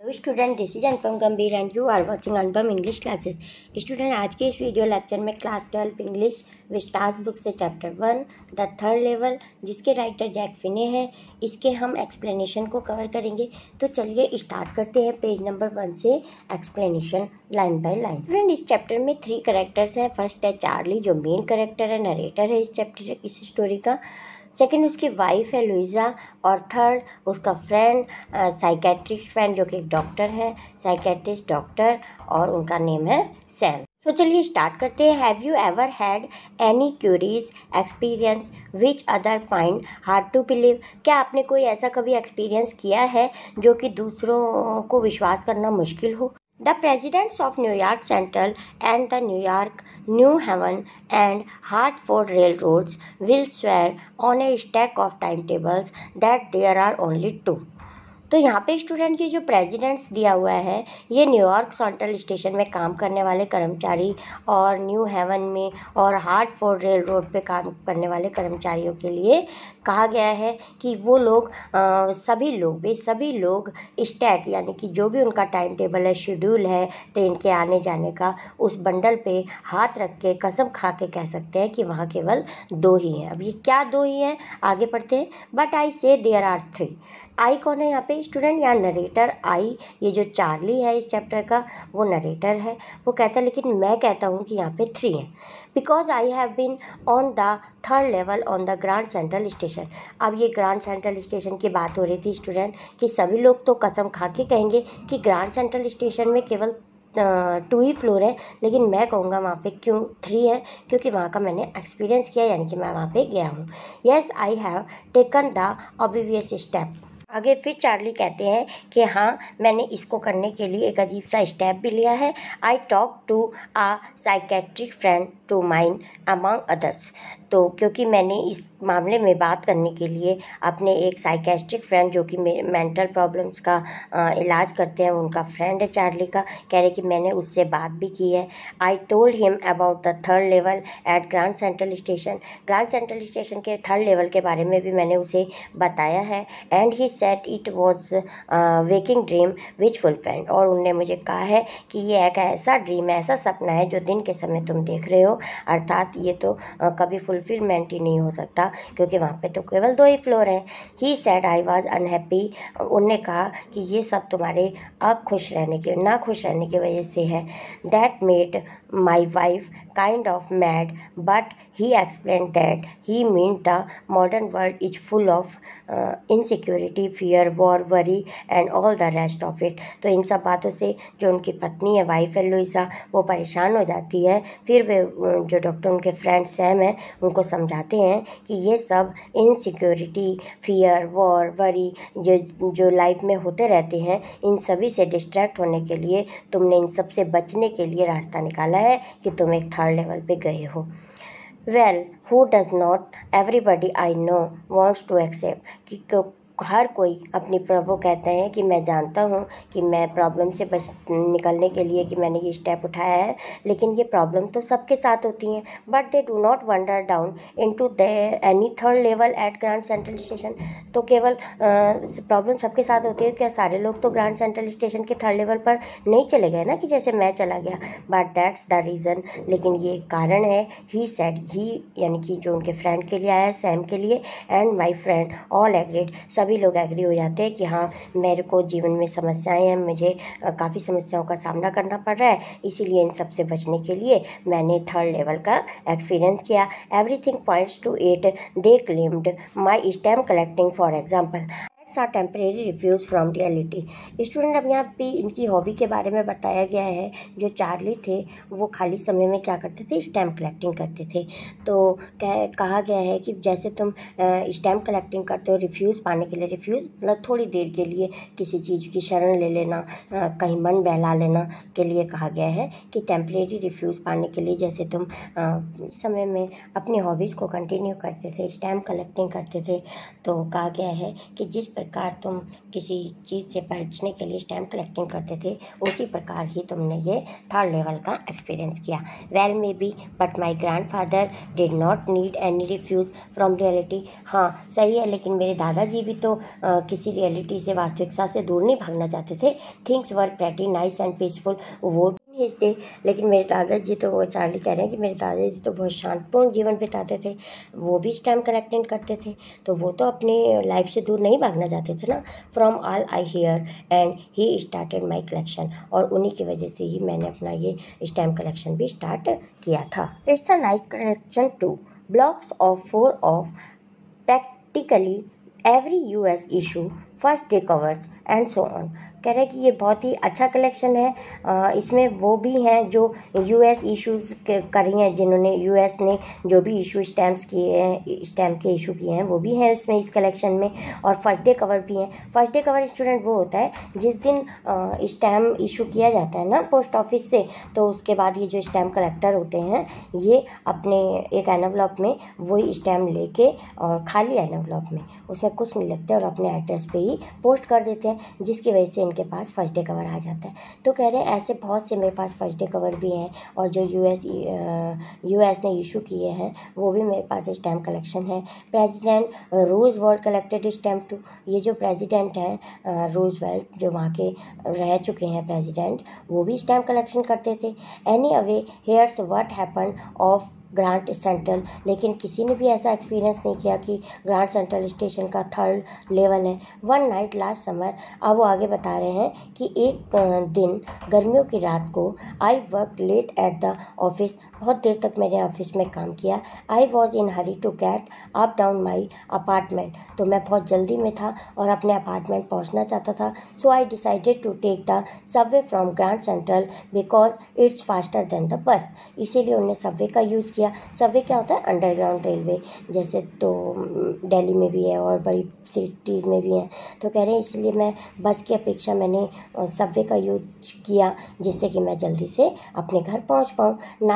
Student, this is Anupam Gambhir and you are watching Anupam English classes. Student, आज के इस video lecture में क्लास 12 इंग्लिश विस्टास बुक से chapter 1 the third level, जिसके writer Jack Finney हैं, इसके हम एक्सप्लेनेशन को कवर करेंगे। तो चलिए स्टार्ट करते हैं पेज नंबर 1 से explanation line by line. Friend, इस चैप्टर में 3 कैरेक्टर्स हैं। फर्स्ट है चार्ली, जो मेन कैरेक्टर है, नरेटर है इस स्टोरी का। सेकंड उसकी वाइफ है लुइजा, और थर्ड उसका फ्रेंड, साइकेट्रिस्ट फ्रेंड, जो कि एक डॉक्टर है, साइकेट्रिस्ट डॉक्टर, और उनका नेम है सैम। तो चलिए स्टार्ट करते हैं। Have you ever had any curious experience which other find hard to believe? क्या आपने कोई ऐसा कभी एक्सपीरियंस किया है जो कि दूसरों को विश्वास करना मुश्किल हो? The presidents of New York Central and the New York, New Haven and Hartford railroads will swear on a stack of timetables that there are only 2. तो यहाँ पे स्टूडेंट की जो प्रेसिडेंट्स दिया हुआ है, ये न्यूयॉर्क सेंट्रल स्टेशन में काम करने वाले कर्मचारी और न्यू हेवन में और हार्टफोर्ड रेल रोड पे काम करने वाले कर्मचारियों के लिए कहा गया है कि वो लोग वे सभी लोग स्टैक, यानी कि जो भी उनका टाइम टेबल है, शेड्यूल है ट्रेन के आने जाने का, उस बंडल पे हाथ रख के कसम खा के कह सकते हैं कि वहाँ केवल 2 ही हैं। अब ये क्या 2 ही हैं, आगे पढ़ते हैं। बट आई से देयर आर 3। आई कौन है यहाँ पे स्टूडेंट? या नरेटर आई, ये जो चार्ली है इस चैप्टर का, वो नरेटर है। वो कहता है लेकिन मैं कहता हूँ कि यहाँ पे 3 हैं। Because I have been on the third level on the Grand Central Station. अब ये ग्रांड सेंट्रल स्टेशन की बात हो रही थी स्टूडेंट, कि सभी लोग तो कसम खा के कहेंगे कि ग्रांड सेंट्रल स्टेशन में केवल 2 ही फ्लोर है, लेकिन मैं कहूँगा वहाँ पे क्यों 3 है, क्योंकि वहाँ का मैंने एक्सपीरियंस किया, यानी कि मैं वहाँ पे गया हूँ। Yes, I have taken the obvious step. आगे फिर चार्ली कहते हैं कि हाँ, मैंने इसको करने के लिए एक अजीब सा स्टेप भी लिया है। I talk to a psychiatric friend to mine among others. तो क्योंकि मैंने इस मामले में बात करने के लिए अपने एक साइकेट्रिक फ्रेंड, जो कि मेरे मेंटल प्रॉब्लम्स का इलाज करते हैं, उनका फ्रेंड है चार्ली का, कह रहे कि मैंने उससे बात भी की है। I told him about the third level at Grand Central Station. Grand Central Station के थर्ड लेवल के बारे में भी मैंने उसे बताया है। And he said it was waking dream which fulfilled. और उनने मुझे कहा है कि ये एक ऐसा ड्रीम है, ऐसा सपना है जो दिन के समय तुम देख रहे हो, अर्थात ये तो कभी फुलफिलमेंट ही नहीं हो सकता, क्योंकि वहाँ पे तो केवल 2 ही फ्लोर हैं। He said I was unhappy. उनने कहा कि ये सब तुम्हारे ना खुश रहने की वजह से है। That made my wife kind of mad, but he explained that he meant the modern world is full of insecurity, fear, war, worry and all the rest of it. तो इन सब बातों से जो उनकी पत्नी है, वाइफ है लुइसा, वो परेशान हो जाती है। फिर वे जो डॉक्टर उनके फ्रेंड सैम है, उनको समझाते हैं कि ये सब इनसिक्योरिटी, फियर, वॉर, वरी जो लाइफ में होते रहते हैं, इन सभी से डिस्ट्रैक्ट होने के लिए तुमने इन सब से बचने के लिए रास्ता निकाला है कि तुम एक थर्ड लेवल पे गए हो। Well, who does not, everybody I know wants to accept, कि हर कोई अपनी प्रभु कहते हैं कि मैं जानता हूँ कि मैं प्रॉब्लम से निकलने के लिए कि मैंने ये स्टेप उठाया है, लेकिन ये प्रॉब्लम तो सबके साथ होती हैं। But they do not wonder down into any third level at Grand Central Station. तो केवल प्रॉब्लम सबके साथ होती है, क्या सारे लोग तो ग्रांड सेंट्रल स्टेशन के थर्ड लेवल पर नहीं चले गए ना, कि जैसे मैं चला गया। बट दैट्स द रीज़न, लेकिन ये कारण है। ही सेड, ही यानी कि जो उनके फ्रेंड के लिए आया, सैम के लिए, and my friend all agreed, सभी लोग एग्री हो जाते हैं कि हाँ, मेरे को जीवन में समस्याएं हैं, मुझे काफ़ी समस्याओं का सामना करना पड़ रहा है, इसीलिए इन सब से बचने के लिए मैंने थर्ड लेवल का एक्सपीरियंस किया। Everything points to it, they claimed my stamp collecting for example are temporary refuge from reality. Student, अब यहाँ पे इनकी हॉबी के बारे में बताया गया है। जो चार्ली थे वो खाली समय में क्या करते थे? स्टैम्प कलेक्टिंग करते थे। तो कहा गया है कि जैसे तुम स्टैम्प कलेक्टिंग करते हो रिफ्यूज़ पाने के लिए, रिफ्यूज़ मतलब थोड़ी देर के लिए किसी चीज़ की शरण ले लेना, कहीं मन बहला लेना के लिए कहा गया है कि टेम्परेरी रिफ्यूज़ पाने के लिए जैसे तुम समय में अपनी हॉबीज़ को कंटिन्यू करते थे, स्टैम्प कलेक्टिंग करते थे, तो कहा गया है कि जिस प्रकार तुम किसी चीज़ से बचने के लिए स्टैम्प कलेक्टिंग करते थे, उसी प्रकार ही तुमने ये थर्ड लेवल का एक्सपीरियंस किया। Well maybe but my grandfather did not need any refuge from reality. हाँ सही है, लेकिन मेरे दादाजी भी तो किसी रियलिटी से, वास्तविकता से दूर नहीं भागना चाहते थे। Things were pretty nice and peaceful वो हिस्से। लेकिन मेरे दादाजी तो, वो चार्ली कह रहे हैं कि मेरे दादाजी तो बहुत शांतिपूर्ण जीवन बिताते थे, वो भी स्टैम्प कलेक्टिंग करते थे, तो वो तो अपनी लाइफ से दूर नहीं भागना चाहते थे ना। From all I hear and he started my collection, और उन्हीं की वजह से ही मैंने अपना ये स्टैम्प कलेक्शन भी स्टार्ट किया था। It's a nice collection too blocks of 4 of practically every US issue, first day covers and so on. कह रहे हैं कि ये बहुत ही अच्छा कलेक्शन है। इसमें वो भी हैं जो US इशूज़ करी हैं, जिन्होंने US ने जो भी इशू स्टैम्प्स किए हैं, स्टैम्प के इशू किए हैं, वो भी हैं इसमें, इस कलेक्शन में। और फर्स्ट डे कवर भी हैं। फर्स्ट डे कवर स्टूडेंट वो होता है जिस दिन स्टैम्प इशू किया जाता है ना पोस्ट ऑफिस से, तो उसके बाद ये जो स्टैम्प कलेक्टर होते हैं ये अपने एक एनवलप में वही स्टैम्प लेके, और खाली एनवलप में, उसमें कुछ नहीं लिखते और अपने एड्रेस पे ही पोस्ट कर देते हैं, जिसकी वजह से इनके पास फर्स्ट डे कवर आ जाता है। तो कह रहे हैं ऐसे बहुत से मेरे पास फर्स्ट डे कवर भी हैं, और जो US ने इशू किए हैं वो भी मेरे पास स्टैम्प कलेक्शन है। President Roosevelt collected stamp too. ये जो प्रेसिडेंट हैं रूजवेल्ट, जो वहाँ के रह चुके हैं प्रेसिडेंट, वो भी स्टैम्प कलेक्शन करते थे। Anyway here's what happen of Grand Central. लेकिन किसी ने भी ऐसा एक्सपीरियंस नहीं किया कि ग्रांट सेंट्रल स्टेशन का थर्ड लेवल है। वन नाइट लास्ट समर, अब वो आगे बता रहे हैं कि एक दिन गर्मियों की रात को, I work late at the office, बहुत देर तक मैंने ऑफिस में काम किया। I was in hurry to get up down my apartment, तो मैं बहुत जल्दी में था और अपने अपार्टमेंट पहुंचना चाहता था। So I decided to take the subway from Grand Central because it's faster than the bus. इसीलिए उन्होंने सबवे का यूज़ किया। सबवे क्या होता है? अंडरग्राउंड रेलवे, जैसे तो दिल्ली में भी है और बड़ी सिटीज़ में भी है। तो कह रहे हैं इसलिए मैं बस की अपेक्षा मैंने सबवे का यूज किया, जिससे कि मैं जल्दी से अपने घर पहुंच पाऊँ।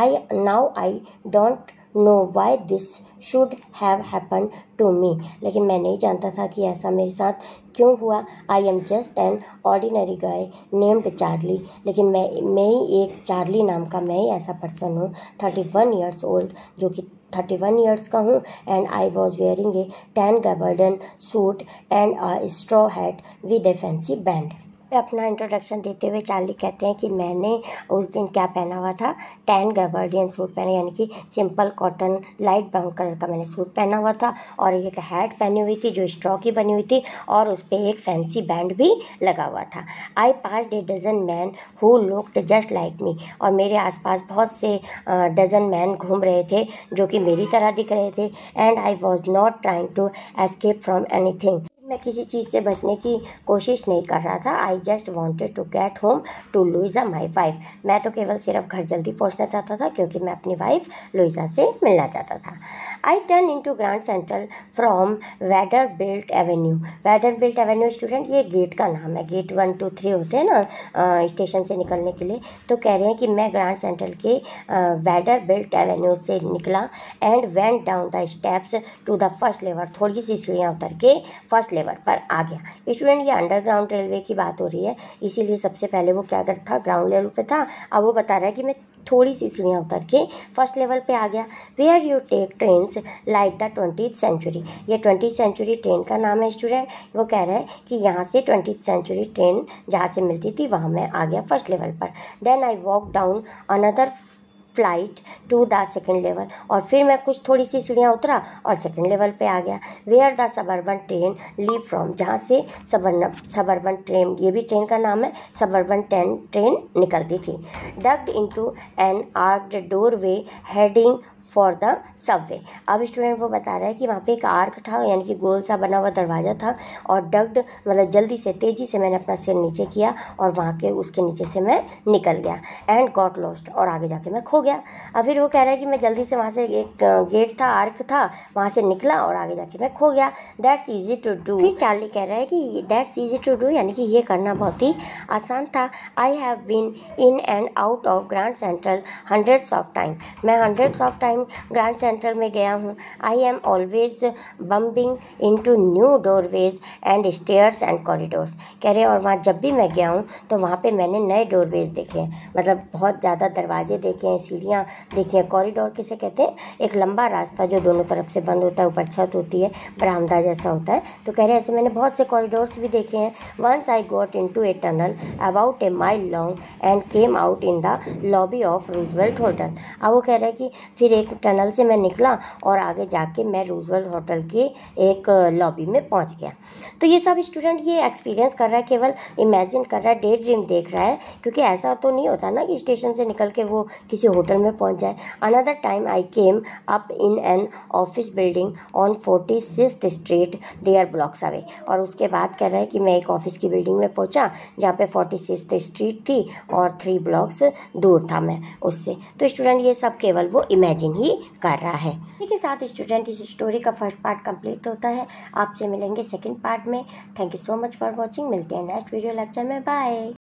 Now I don't know why this should have happen to me. लेकिन मैं नहीं जानता था कि ऐसा मेरे साथ क्यों हुआ। I am just an ordinary guy named Charlie. लेकिन मैं ही एक चार्ली नाम का, मैं ही ऐसा पर्सन हूँ, 31 ईयर्स ओल्ड, जो कि 31 ईयर्स का हूँ। And I was wearing a tan gabardine suit and a straw hat with a fancy band. अपना इंट्रोडक्शन देते हुए चार्ली कहते हैं कि मैंने उस दिन क्या पहना हुआ था, टैन गैबर्डियन सूट पहने, यानी कि simple cotton light brown colour का मैंने सूट पहना हुआ था, और एक हैट पहनी हुई थी जो स्ट्रॉ की बनी हुई थी, और उस पर एक फैंसी बैंड भी लगा हुआ था। I passed a dozen men who looked just like me, और मेरे आसपास बहुत से डजन मैन घूम रहे थे जो कि मेरी तरह दिख रहे थे। And I was not trying to escape from anything. मैं किसी चीज़ से बचने की कोशिश नहीं कर रहा था। I just wanted to get home to Louisa my wife. मैं तो केवल सिर्फ घर जल्दी पहुंचना चाहता था, क्योंकि मैं अपनी वाइफ लुइजा से मिलना चाहता था। I turn in to Grand Central from Vanderbilt Avenue. Vanderbilt Avenue student ये गेट का नाम है, गेट 1, 2, 3 होते हैं ना स्टेशन से निकलने के लिए। तो कह रहे हैं कि मैं ग्रांड सेंट्रल के वैंडरबिल्ट एवेन्यू से निकला and went down the steps to the first level. थोड़ी सी सीढ़ियाँ उतर के फर्स्ट लेवल पर आ गया। स्टूडेंट ये अंडरग्राउंड रेलवे की बात हो रही है, इसीलिए सबसे पहले वो क्या करता था, ग्राउंड लेवल पे था। अब वो बता रहा है कि मैं थोड़ी सी सीढ़ियाँ उतर के फर्स्ट लेवल पे आ गया। Where you take trains like the 20th century. ये 20th सेंचुरी ट्रेन का नाम है स्टूडेंट। वो कह रहे हैं कि यहाँ से 20th सेंचुरी ट्रेन जहाँ से मिलती थी वहाँ मैं आ गया फर्स्ट लेवल पर। Then I walk down another flight to the second level, और फिर मैं कुछ थोड़ी सी सीढ़ियाँ उतरा और सेकेंड लेवल पे आ गया। Where the suburban train leave from, जहाँ से सबर्बन ट्रेन, ये भी ट्रेन का नाम है, सबर्बन ट्रेन निकलती थी। Ducked into an arched doorway heading for the subway. अब स्टूडेंट वो बता रहा है कि वहाँ पे एक आर्क था, यानी कि गोल सा बना हुआ दरवाज़ा था, और डग्ड मतलब जल्दी से, तेज़ी से मैंने अपना सिर नीचे किया और वहाँ के उसके नीचे से मैं निकल गया। एंड गॉट लॉस्ट, और आगे जाके मैं खो गया। अब फिर वो कह रहा है कि मैं जल्दी से वहाँ से, एक गेट था, आर्क था, वहाँ से निकला और आगे जाके मैं खो गया। That's easy to do. फिर चार्ली कह रहा है कि दैट्स ईजी टू डू, यानी कि ये करना बहुत ही आसान था। I have been in and out of Grand Central hundreds of time. मैं हंड्रेड्स ऑफ टाइम हूँ, ग्रैंड सेंट्रल में गया हूँ। I am always bumping into new doorways and stairs and corridors. कह रहे और वहाँ जब भी मैं गया हूँ तो वहाँ पे मैंने नए डोरवेज देखे हैं, मतलब बहुत ज़्यादा दरवाजे देखे हैं, सीढ़ियाँ देखी हैं। कॉरिडोर किसे कहते हैं? एक लंबा रास्ता जो दोनों तरफ से बंद होता है, ऊपर छत होती है, बरामदा जैसा होता है। तो कह रहे ऐसे मैंने बहुत से कॉरिडोर्स भी देखे हैं। Once I got into a tunnel about a mile long and came out in the lobby of Roosevelt hotel. अब वो कह रहे हैं कि फिर एक टनल से मैं निकला और आगे जाके मैं रूजवेल्ट होटल के एक लॉबी में पहुंच गया। तो ये सब स्टूडेंट ये एक्सपीरियंस कर रहा है, केवल इमेजिन कर रहा है, डे ड्रीम देख रहा है, क्योंकि ऐसा तो नहीं होता ना कि स्टेशन से निकल के वो किसी होटल में पहुंच जाए। Another time I came up in an office building on 46th street there blocks away. और उसके बाद कह रहा है कि मैं एक ऑफिस की बिल्डिंग में पहुंचा जहाँ पे 46th स्ट्रीट थी और 3 ब्लॉक्स दूर था मैं उससे। तो स्टूडेंट ये सब केवल वो इमेजिन ही कर रहा है। इसी के साथ स्टूडेंट इस स्टोरी का फर्स्ट पार्ट कंप्लीट होता है। आपसे मिलेंगे सेकंड पार्ट में। Thank you so much for watching. मिलते हैं नेक्स्ट वीडियो लेक्चर में। बाय।